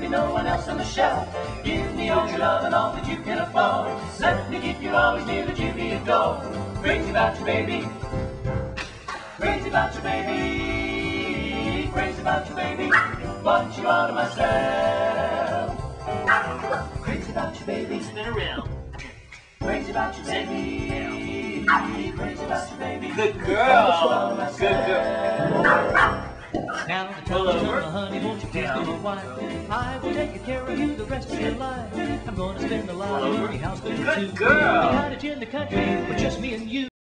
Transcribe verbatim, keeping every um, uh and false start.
be no one else on the shelf. Give me all your love and all that you can afford. Let me keep you always near that you be adored. Crazy about you, baby. Crazy about you, baby. Crazy about you, baby. Want you all to myself. Crazy about you, baby. Spin around. Crazy about you, baby. Crazy about you, baby. Good girl. Good girl. Now the trouble over, honey, won't you please be my wife? I will take care of you the rest of your life. I'm gonna spend a lot of money, house for you too. Good girl. A cottage in the country with just me and you.